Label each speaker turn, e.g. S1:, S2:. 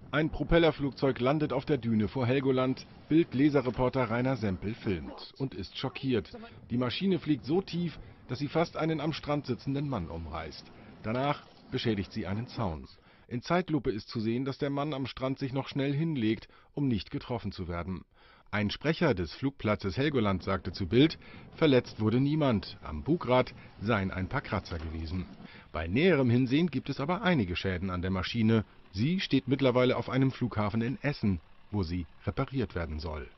S1: Ein Propellerflugzeug landet auf der Düne vor Helgoland. Bild-Leserreporter Rainer Sempel filmt und ist schockiert. Die Maschine fliegt so tief, dass sie fast einen am Strand sitzenden Mann umreißt. Danach beschädigt sie einen Zaun. In Zeitlupe ist zu sehen, dass der Mann am Strand sich noch schnell hinlegt, um nicht getroffen zu werden. Ein Sprecher des Flugplatzes Helgoland sagte zu Bild, verletzt wurde niemand, am Bugrad seien ein paar Kratzer gewesen. Bei näherem Hinsehen gibt es aber einige Schäden an der Maschine. Sie steht mittlerweile auf einem Flughafen in Essen, wo sie repariert werden soll.